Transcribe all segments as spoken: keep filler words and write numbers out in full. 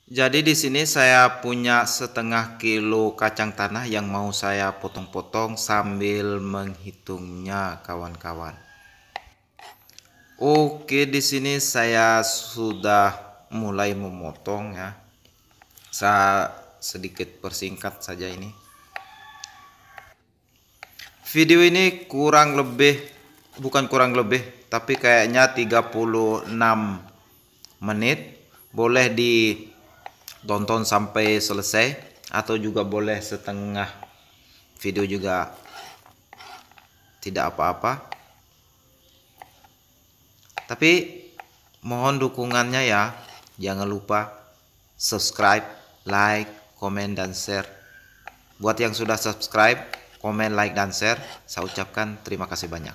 Jadi di sini saya punya setengah kilo kacang tanah yang mau saya potong-potong sambil menghitungnya, kawan-kawan. Oke, di sini saya sudah mulai memotong ya. Saya sedikit persingkat saja ini. Video ini kurang lebih, bukan kurang lebih, tapi kayaknya tiga puluh enam menit. Boleh ditonton sampai selesai atau juga boleh setengah video juga, tidak apa-apa. Tapi mohon dukungannya ya. Jangan lupa subscribe, like, komen, dan share. Buat yang sudah subscribe, komen, like, dan share, saya ucapkan terima kasih banyak.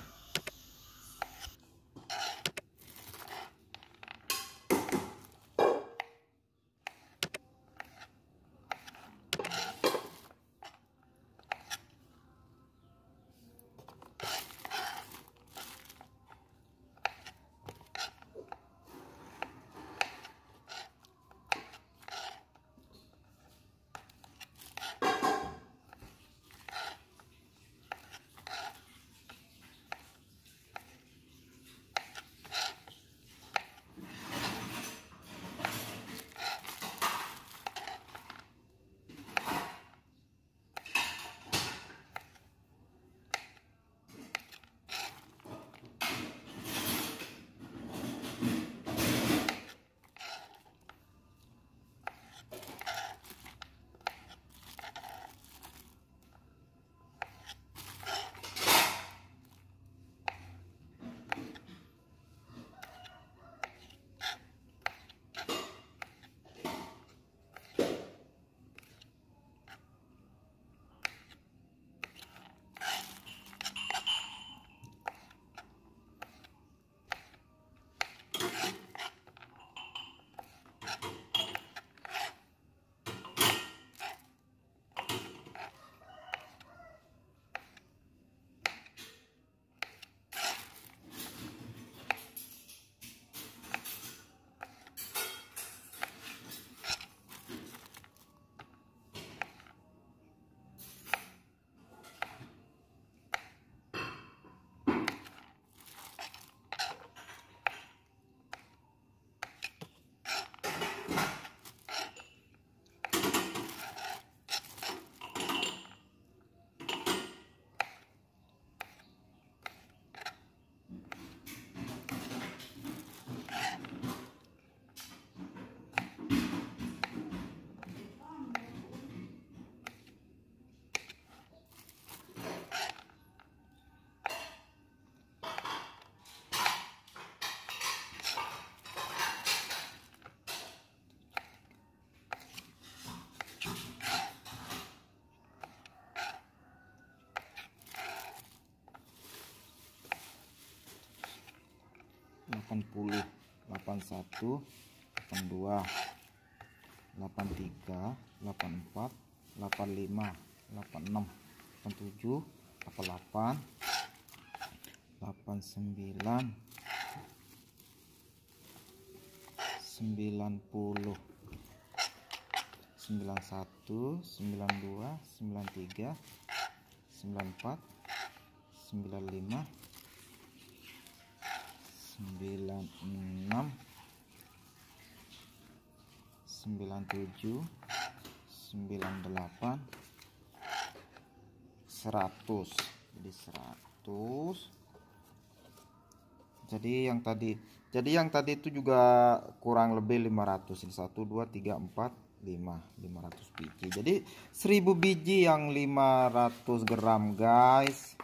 delapan puluh, delapan puluh satu, delapan puluh dua, delapan puluh tiga, delapan puluh empat, delapan puluh lima, delapan puluh enam, delapan puluh tujuh, delapan puluh delapan, delapan puluh sembilan, sembilan puluh, sembilan puluh satu, sembilan puluh dua, sembilan puluh tiga, sembilan puluh empat, sembilan puluh lima, sembilan puluh enam, sembilan puluh tujuh, sembilan puluh delapan, seratus. Jadi seratus. Jadi yang tadi jadi yang tadi itu juga kurang lebih lima ratus. Ini satu, dua, tiga, empat, lima, lima ratus biji. Jadi seribu biji yang lima ratus gram, guys.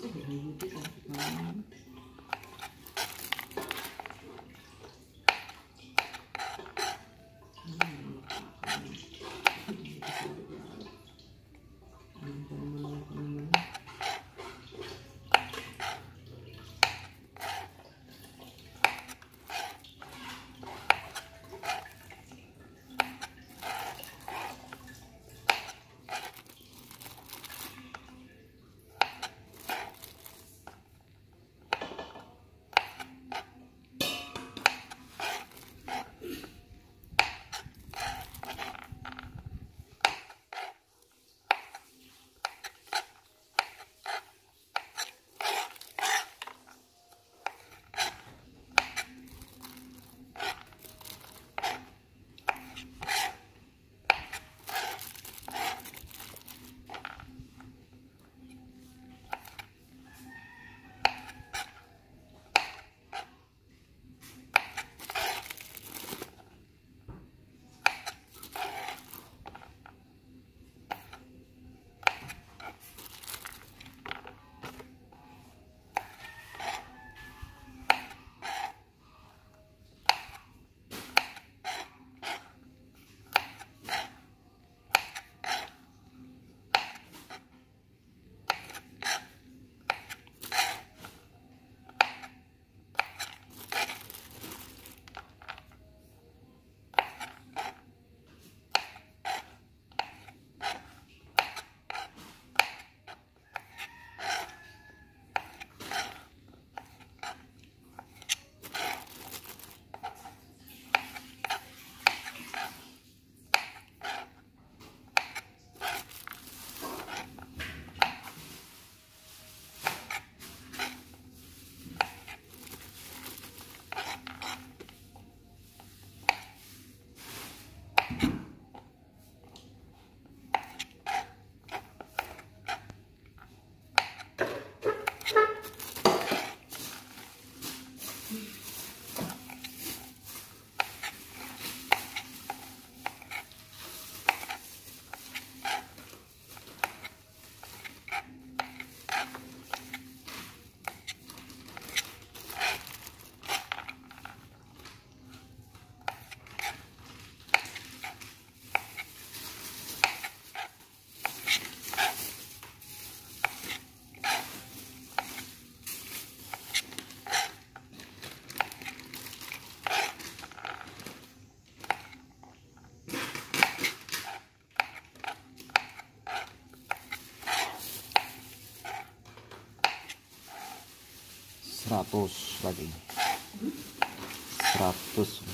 seratus lagi, seratus.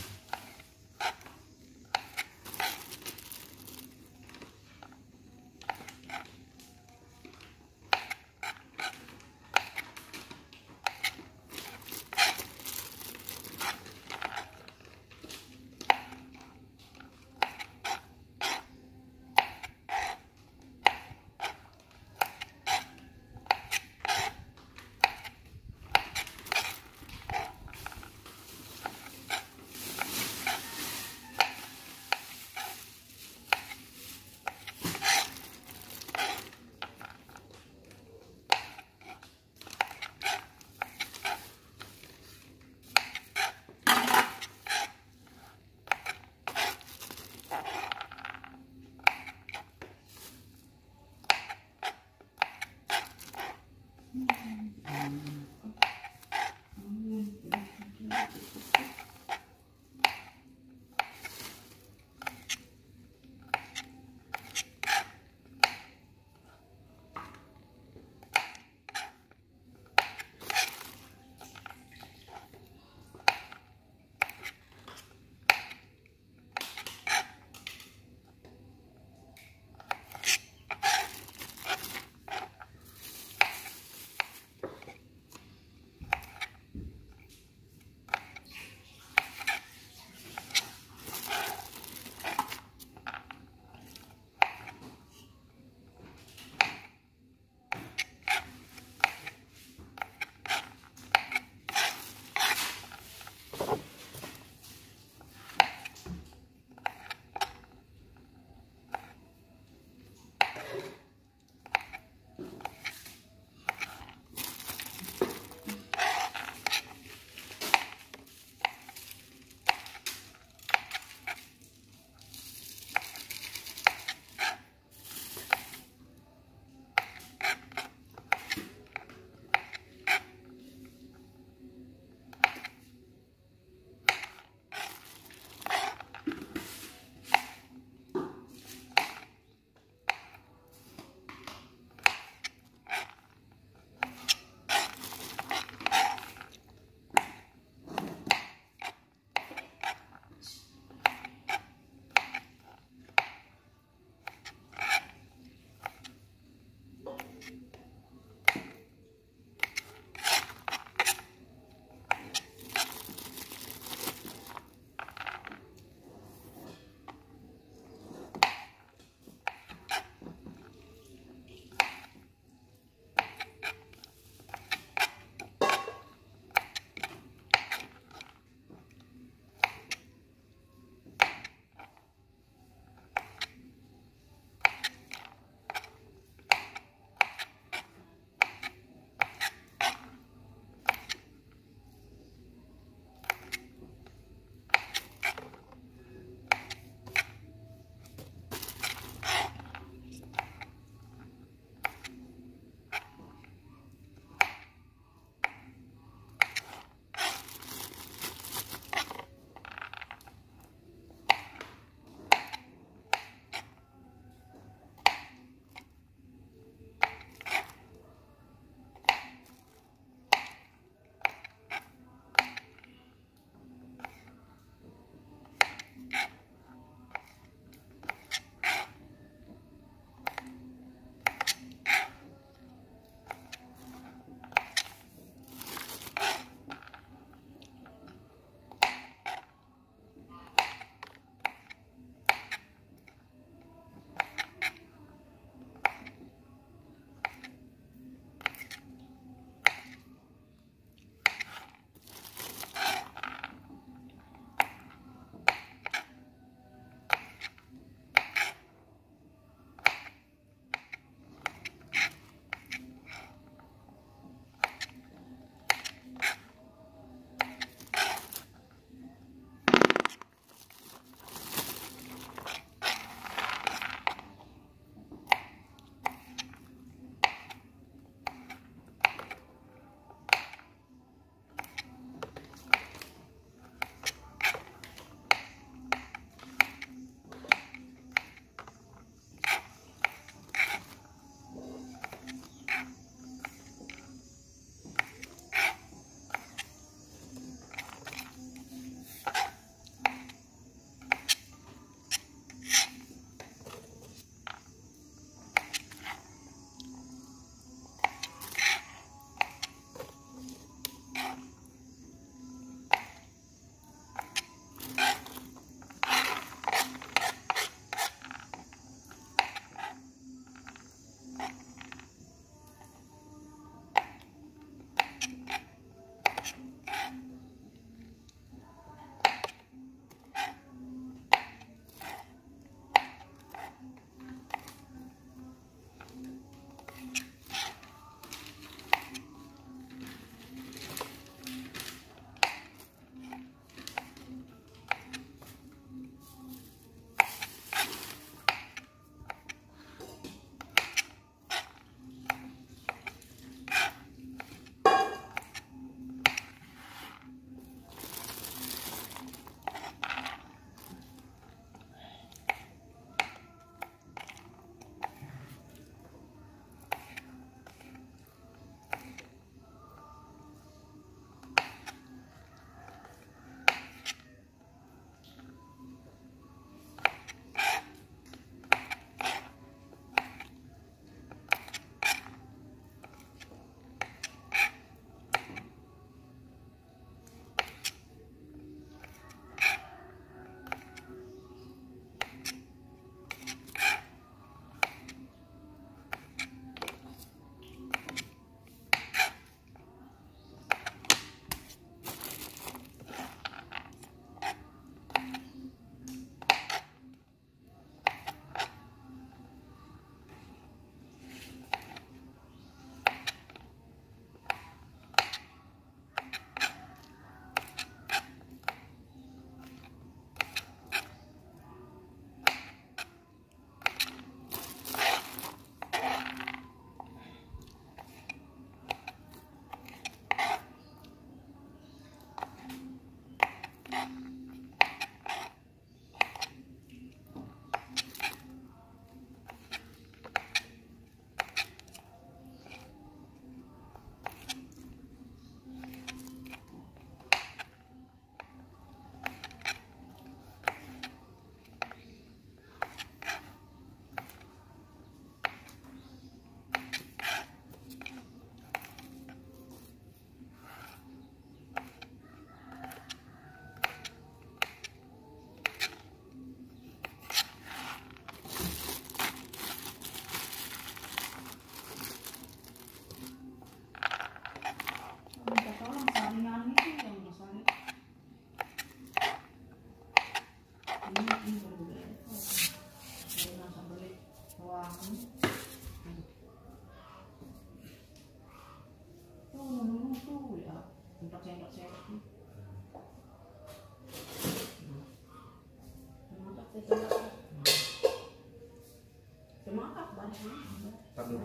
Satu.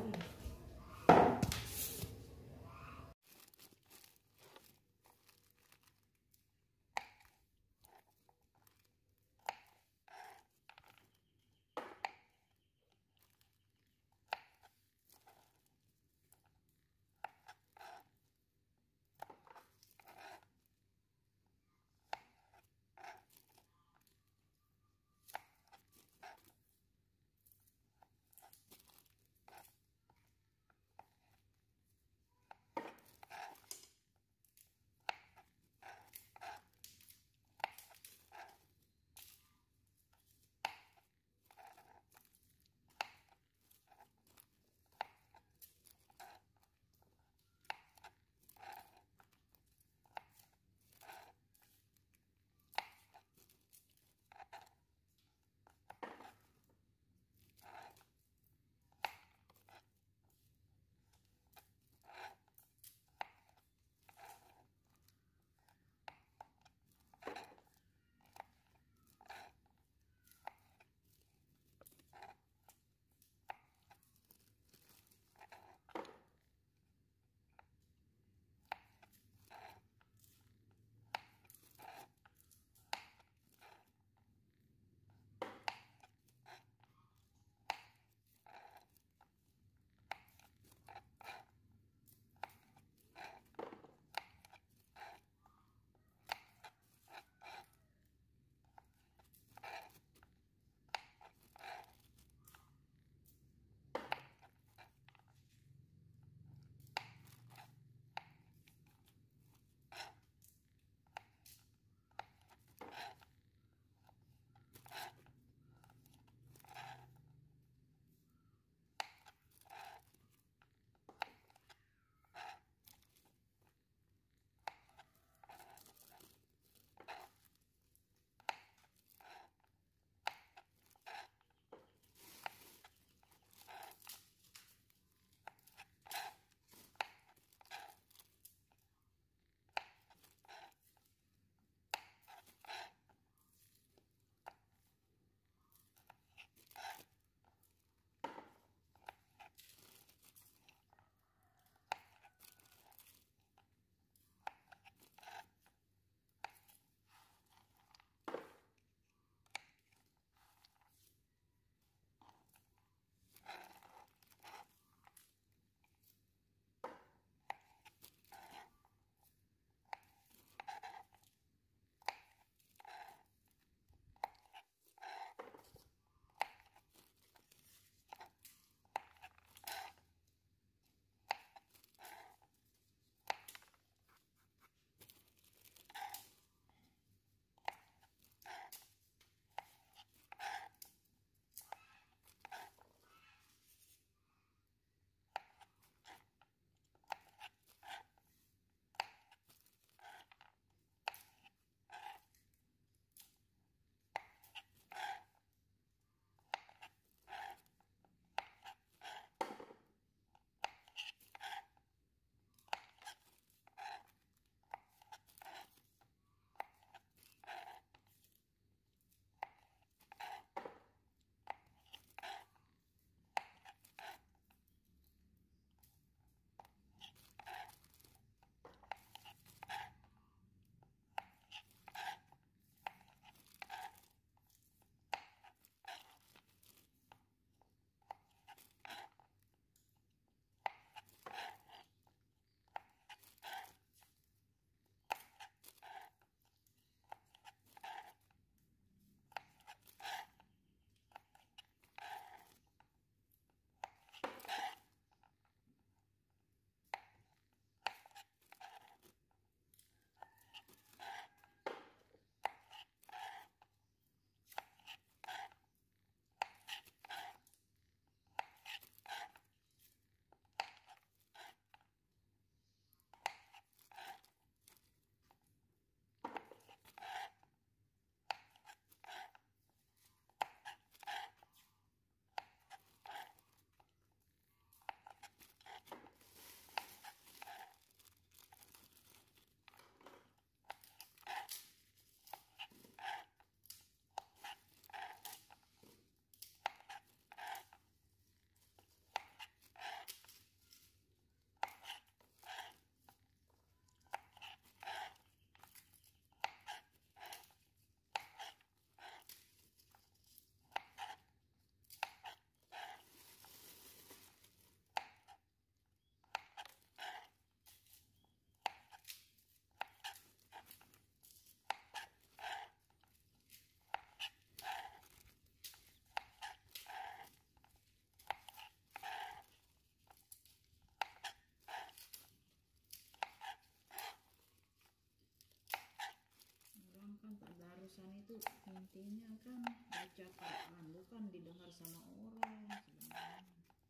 Tadarusan itu intinya kan baca Quran, bukan didengar sama orang sebenarnya.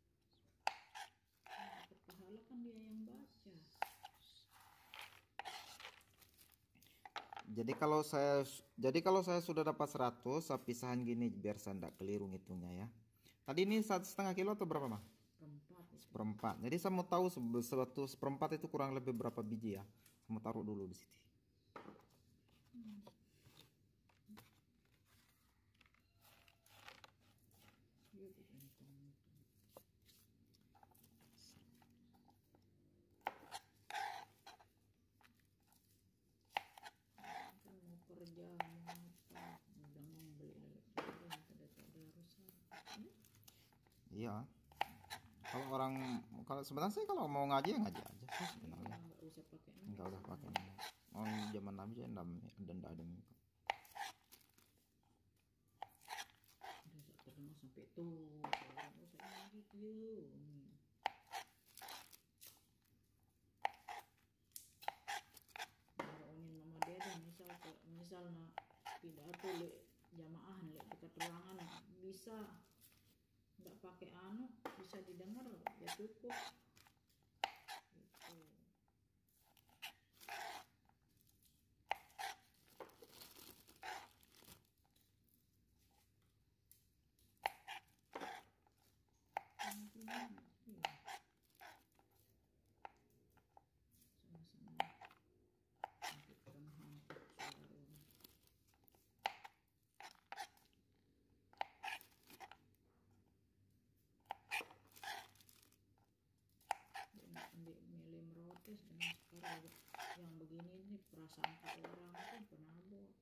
Dapat pahala kan dia yang baca. Jadi kalau saya jadi kalau saya sudah dapat seratus, saya pisahan gini biar saya tidak keliru ngitungnya ya. Tadi ini satu setengah kilo atau berapa, Mah? Seperempat itu. Seperempat. Jadi saya mau tahu satu seperempat itu kurang lebih berapa biji ya. Saya mau taruh dulu di sini. Hmm. Yuk, kita hitung. Kan mau kerja mau apa, udah mau beli lele pada tadarusan. Hmm? Iya. Kalau orang kalau sebenarnya sih kalau mau ngaji ya ngaji aja sih sebenarnya. Nggak usah pakai Enggak usah pakai. On zaman Nabi ya denda ada udah terdengar sampai tuh orang usah gitu yuk. Ngomongin nama dia deh, misal misal nak pidato le jamaah le dekat ruangan bisa nggak pakai anu, bisa didengar ya cukup gitu. Sama-sama hampir kurang hampir suara. Ambil milih merotes dengan sekarang yang begini nih prasangka orang kan pernah buat.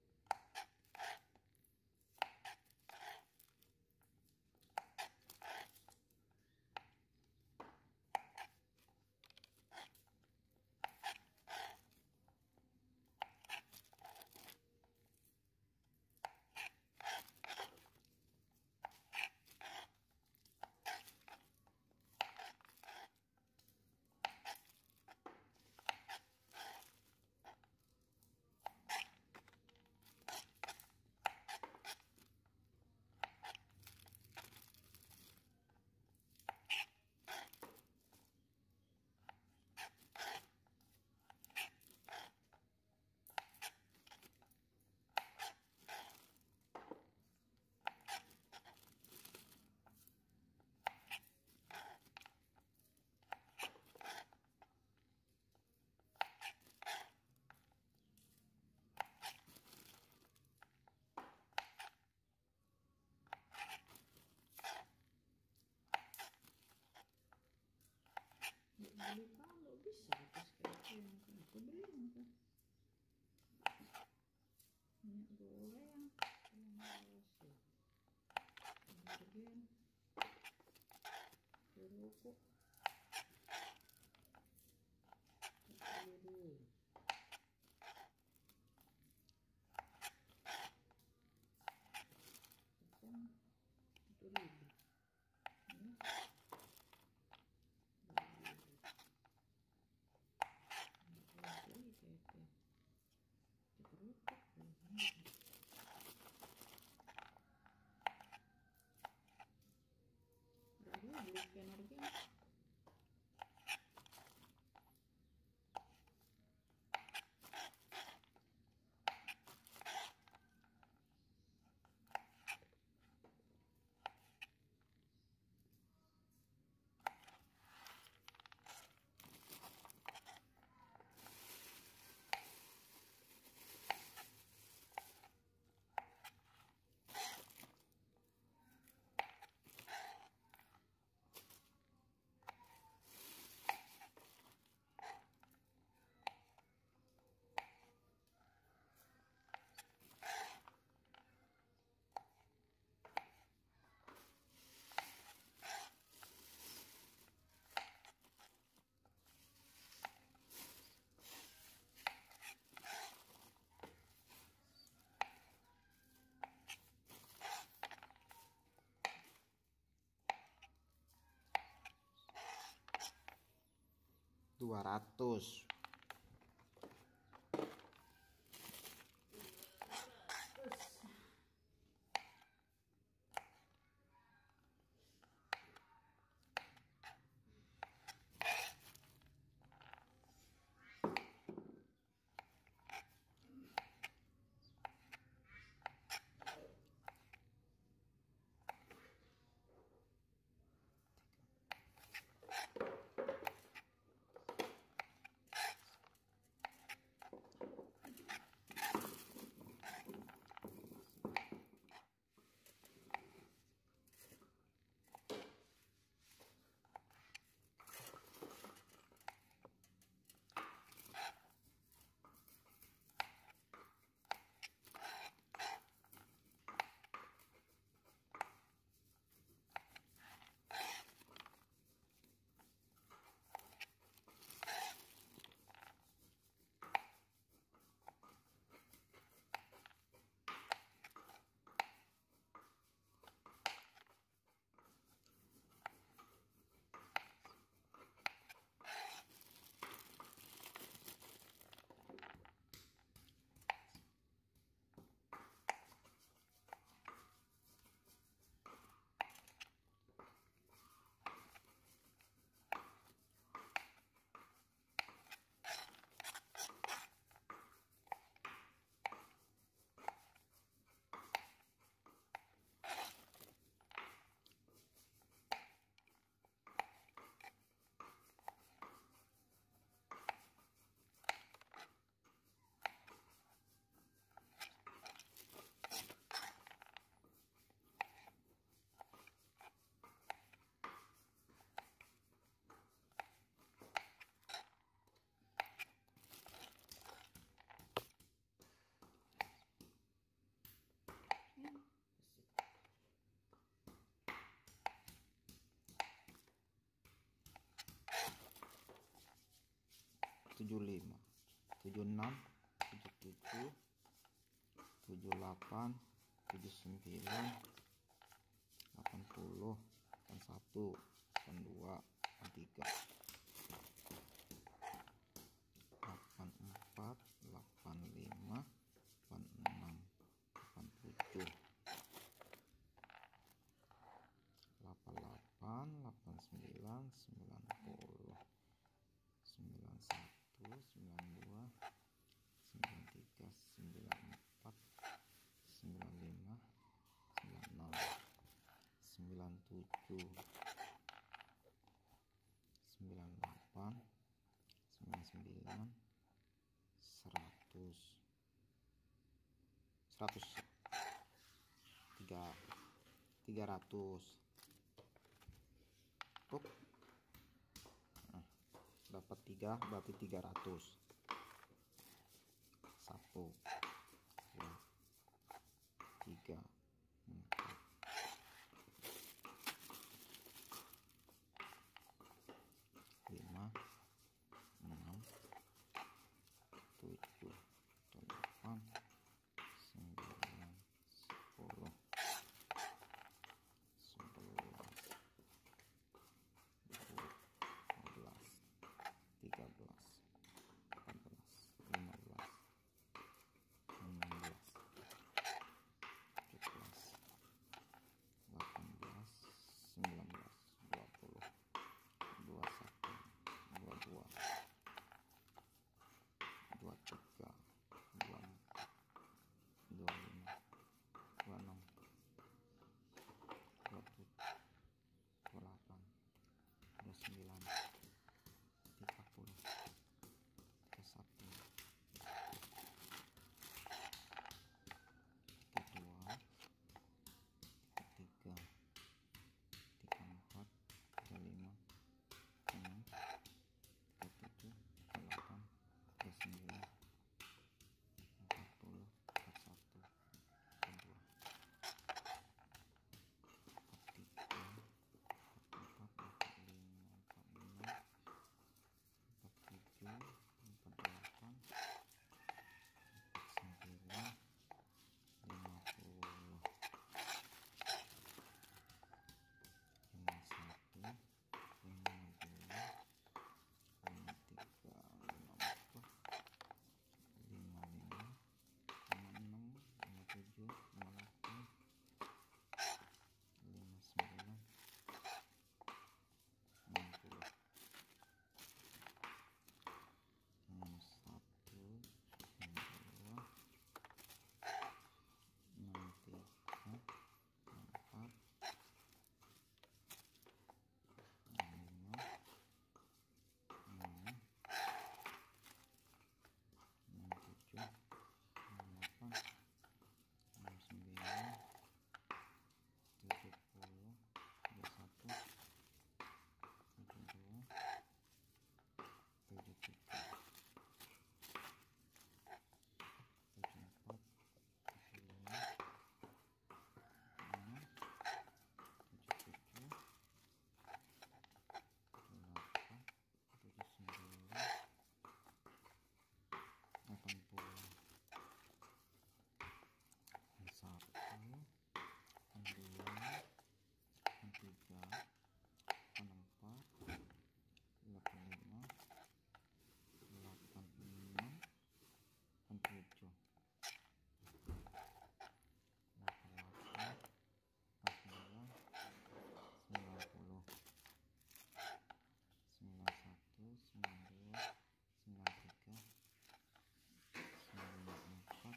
Beli kalau bisa pas kayak yang kan aku beli kan minyak goreng yang harus kemudian kerupuk beli dulu kan itu ribu ya. dua ratus. tujuh lima, tujuh enam, tujuh tujuh, tujuh delapan, tujuh sembilan, delapan puluh, delapan satu, delapan dua, delapan tiga, delapan empat, delapan lima, delapan enam, delapan tujuh, delapan delapan, delapan sembilan, sembilan puluh, sembilan satu, sembilan dua, sembilan tiga, sembilan empat, sembilan lima, sembilan enam, sembilan tujuh, sembilan delapan, sembilan sembilan, seratus, seratus, tiga, tiga ratus. Cukup. Nah, dapat tiga berarti tiga ratus. Satu, dua, tiga, empat, lima, enam, tujuh, delapan, sembilan, sepuluh, sebelas, dua belas, tiga belas, empat belas, lima belas, enam belas, tujuh belas, delapan belas, sembilan belas, dua puluh, dua puluh satu, dua puluh dua, dua puluh tiga, dua puluh empat, dua puluh lima, dua puluh enam, dua puluh tujuh, dua puluh delapan, dua puluh sembilan, tiga puluh, tiga puluh satu, tiga puluh dua, tiga puluh tiga, tiga puluh empat, tiga puluh lima, tiga puluh enam, tiga puluh tujuh, tiga puluh delapan, tiga puluh sembilan, empat puluh, empat puluh satu, empat puluh dua, empat puluh tiga, empat puluh empat, empat puluh lima, empat puluh enam, empat puluh tujuh, empat puluh delapan, empat puluh sembilan, lima puluh, lima puluh satu, lima puluh dua, lima puluh tiga, lima puluh empat, lima puluh lima, lima puluh enam, lima puluh tujuh, lima puluh delapan, lima puluh sembilan, enam puluh, enam puluh satu, enam puluh dua, enam puluh tiga, enam puluh empat, enam puluh lima, enam puluh enam, enam puluh tujuh, enam puluh delapan, enam puluh sembilan, tujuh puluh, tujuh puluh satu, tujuh puluh dua, tujuh puluh tiga, tujuh puluh empat, tujuh puluh lima, enam, tujuh puluh tujuh, tujuh puluh delapan, tujuh puluh sembilan, delapan puluh, satu, dua, tiga, empat, delapan lima, delapan enam, delapan tujuh, delapan delapan, empat sembilan, sembilan puluh, sembilan satu, sembilan dua, sembilan tiga, sembilan empat,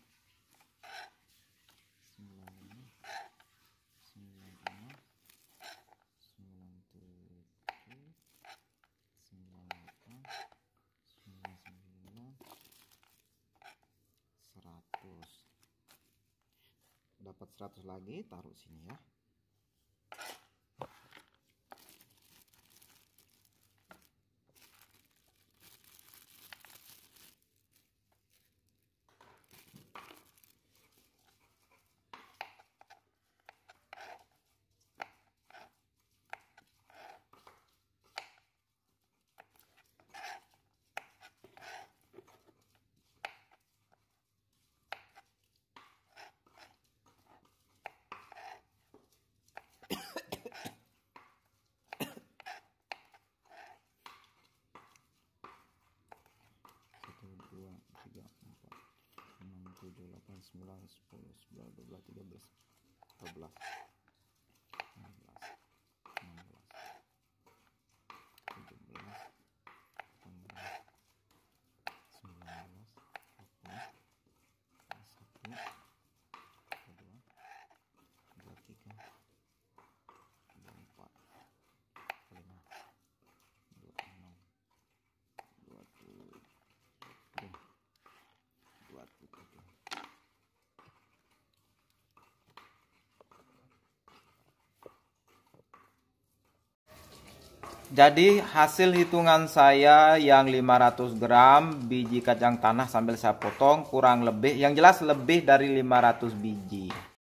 sembilan lima, sembilan enam, sembilan tujuh, sembilan delapan, sembilan sembilan, seratus. Dapat seratus lagi, taruh sini ya. sembilan, sepuluh, sebelas, dua belas, tiga belas, empat belas, lima belas, enam belas, tujuh belas, delapan belas, sembilan belas, dua puluh, satu, dua, dua, tiga, dua, empat, lima, dua, enam, dua puluh, dua puluh tujuh. Jadi hasil hitungan saya yang lima ratus gram biji kacang tanah sambil saya potong kurang lebih, yang jelas lebih dari lima ratus biji.